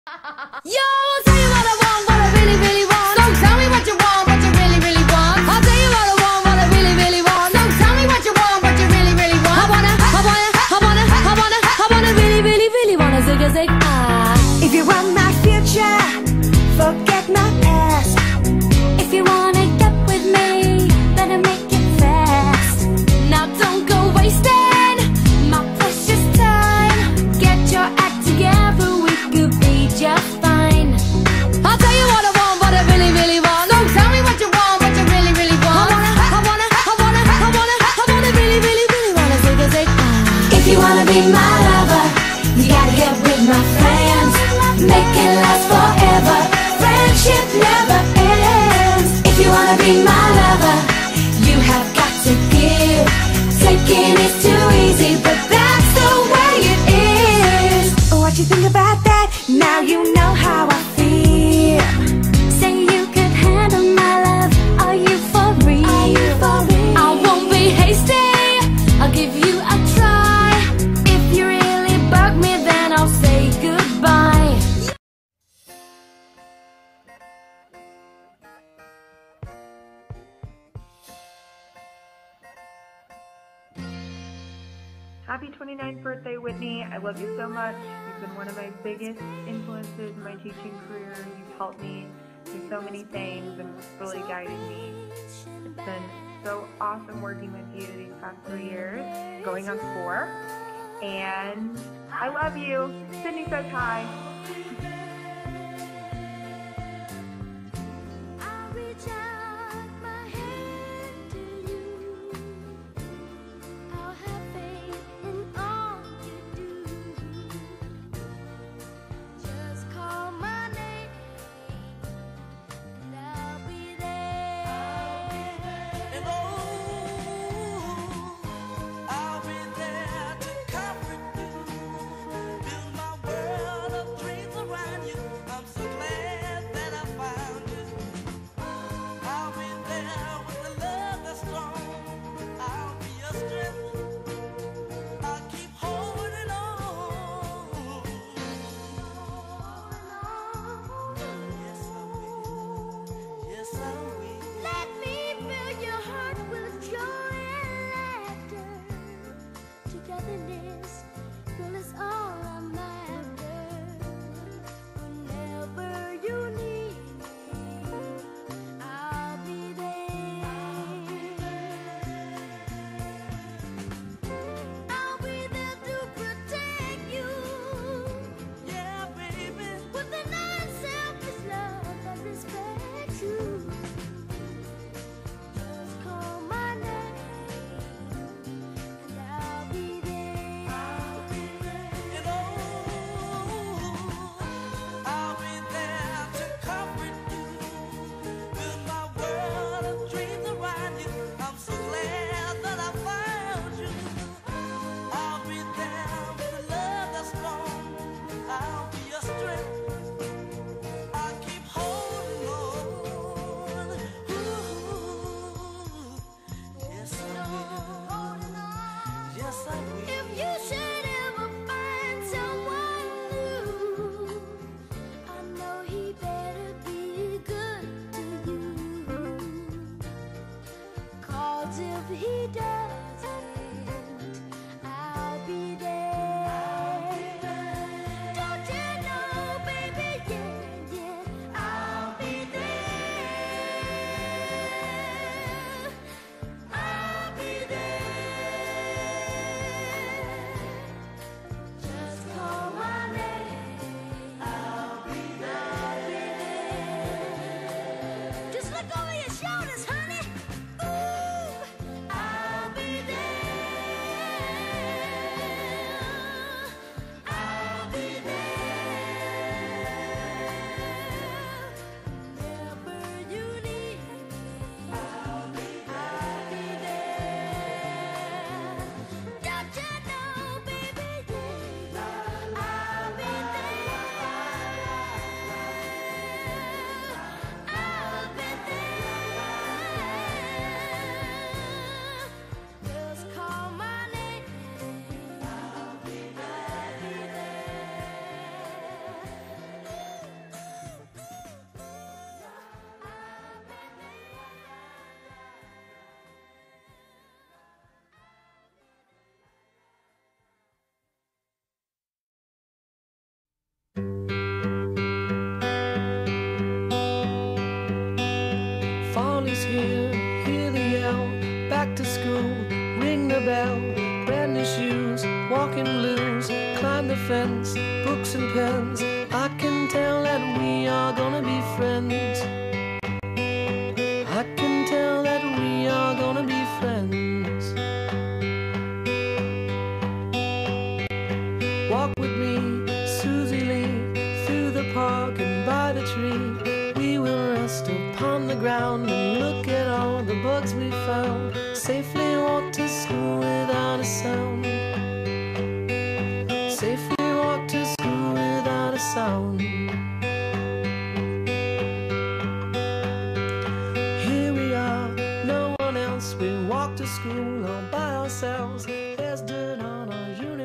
Yo, I'll tell you what I want, what I really, really want. So tell me what you want, what you really, really want. I'll tell you what I want, what I really, really want. So tell me what you want, what you really, really want. I wanna really, really, really wanna zig a zig ah. If you want my future, forget my past. If you wanna get with me, better make it fast. Now don't go wasting my precious time. Get your act together, we could be just fine. I'll tell you what I want, what I really, really want. So tell me what you want, what you really, really want. I wanna really, really, really wanna zig a zig ah. If you wanna be my lover, you gotta get with my friends. Make it last forever. Friendship never ends. If you wanna be my lover, you have got to give. Taking is too easy, but that's the way it is. What you think about that? Now you know how I feel. Say you could handle my love. Are you for real? Are you for real? I won't be hasty. I'll give you a try. If you really bug me, then I'll say goodbye. Happy 29th birthday, Whitney. I love you so much. You've been one of my biggest influences in my teaching career. You've helped me do so many things and really guided me. It's been so awesome working with you these past 3 years, going on 4. And I love you. Sydney says hi. I'll be there to comfort you, build my world of dreams around. fence, books and pens. I can tell that we are gonna be friends. I can tell that we are gonna be friends. Walk with me, Susie Lee, through the park and by the tree. We will rest upon the ground and look at all the bugs we found. Safely walk to school without a sound. Safely walk to school without a sound. Here we are, no one else. We walk to school all by ourselves. There's dirt on our uniforms.